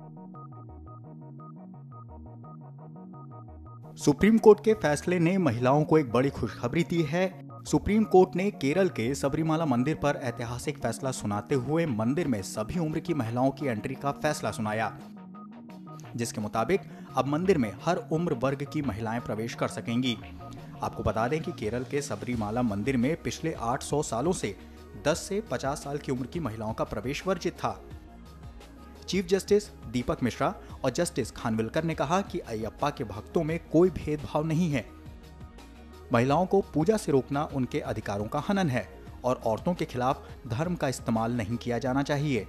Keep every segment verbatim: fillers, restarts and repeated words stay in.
Supreme court के फैसले ने महिलाओं को एक बड़ी खुशखबरी दी है। सुप्रीम कोर्ट ने केरल के सबरीमाला मंदिर पर ऐतिहासिक फैसला सुनाते हुए मंदिर में सभी उम्र की महिलाओं की एंट्री का फैसला सुनाया, जिसके मुताबिक अब मंदिर में हर उम्र वर्ग की महिलाएं प्रवेश कर सकेंगी। आपको बता दें कि केरल के सबरीमाला मंदिर में पिछले आठ सौ सालों से दस से पचास साल की उम्र की महिलाओं का प्रवेश वर्जित था। चीफ जस्टिस दीपक मिश्रा और जस्टिस खानविलकर ने कहा कि अयप्पा के भक्तों में कोई भेदभाव नहीं है। महिलाओं को पूजा से रोकना उनके अधिकारों का हनन है और औरतों के खिलाफ धर्म का इस्तेमाल नहीं किया जाना चाहिए।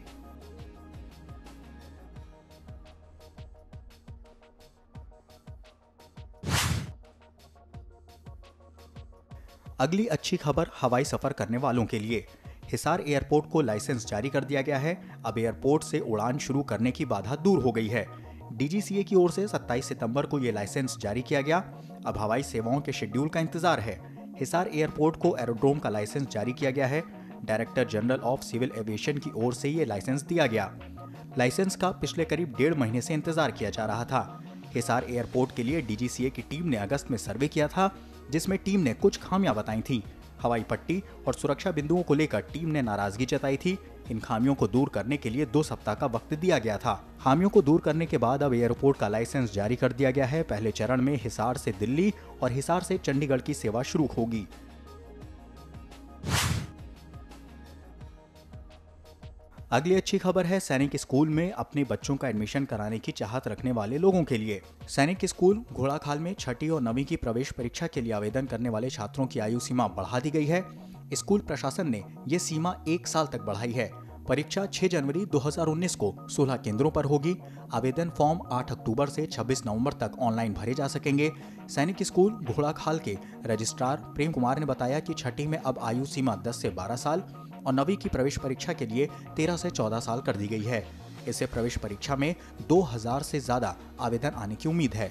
अगली अच्छी खबर हवाई सफर करने वालों के लिए। हिसार एयरपोर्ट को लाइसेंस जारी कर दिया गया है। अब एयरपोर्ट से उड़ान शुरू करने की बाधा दूर हो गई है। डीजीसीए की ओर से सत्ताईस सितंबर को यह लाइसेंस जारी किया गया। अब हवाई सेवाओं के शेड्यूल का इंतजार है। हिसार एयरपोर्ट को एरोड्रोम का लाइसेंस जारी किया गया है। Director general of civil aviation की ओर से यह लाइसेंस दिया गया। लाइसेंस का पिछले करीब डेढ़ महीने से इंतजार किया जा रहा था। हिसार एयरपोर्ट के लिए डीजीसीए की टीम ने अगस्त में सर्वे किया था, जिसमें टीम ने कुछ खामियां बताई थी। हवाई पट्टी और सुरक्षा बिंदुओं को लेकर टीम ने नाराजगी जताई थी। इन खामियों को दूर करने के लिए दो सप्ताह का वक्त दिया गया था। खामियों को दूर करने के बाद अब एयरपोर्ट का लाइसेंस जारी कर दिया गया है। पहले चरण में हिसार से दिल्ली और हिसार से चंडीगढ़ की सेवा शुरू होगी। अगली अच्छी खबर है सैनिक स्कूल में अपने बच्चों का एडमिशन कराने की चाहत रखने वाले लोगों के लिए। सैनिक स्कूल घोड़ाखाल में छठी और नवीं की प्रवेश परीक्षा के लिए आवेदन करने वाले छात्रों की आयु सीमा बढ़ा दी गई है। स्कूल प्रशासन ने ये सीमा एक साल तक बढ़ाई है। परीक्षा छह जनवरी दो हज़ार उन्नीस को सोलह केंद्रों पर होगी। आवेदन फॉर्म आठ अक्टूबर से छब्बीस नवंबर तक ऑनलाइन भरे जा सकेंगे। सैनिक स्कूल घोड़ाखाल के रजिस्ट्रार प्रेम कुमार ने बताया कि छठी में अब आयु सीमा दस से बारह साल और नवीं की प्रवेश परीक्षा के लिए तेरह से चौदह साल कर दी गई है। इससे प्रवेश परीक्षा में दो हज़ार से ज्यादा आवेदन आने की उम्मीद है।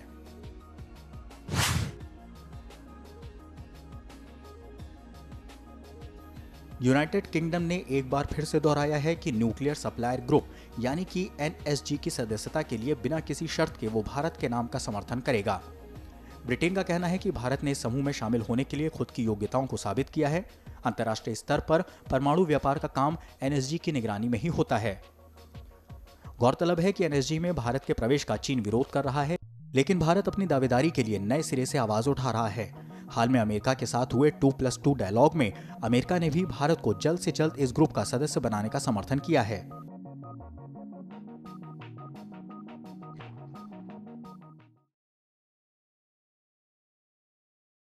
यूनाइटेड किंगडम ने एक बार फिर से दोहराया है कि न्यूक्लियर सप्लायर ग्रुप यानी कि एनएसजी की सदस्यता के लिए बिना किसी शर्त के वो भारत के नाम का समर्थन करेगा। ब्रिटेन का कहना है कि भारत ने इस समूह में शामिल होने के लिए खुद की योग्यताओं को साबित किया है। अंतर्राष्ट्रीय स्तर पर परमाणु व्यापार का काम एनएसजी की निगरानी में ही होता है। गौरतलब है कि एनएसजी में भारत के प्रवेश का चीन विरोध कर रहा है, लेकिन भारत अपनी दावेदारी के लिए नए सिरे से आवाज उठा रहा है। हाल में अमेरिका के साथ हुए टू प्लस टू डायलॉग में अमेरिका ने भी भारत को जल्द से जल्द इस ग्रुप का सदस्य बनाने का समर्थन किया है।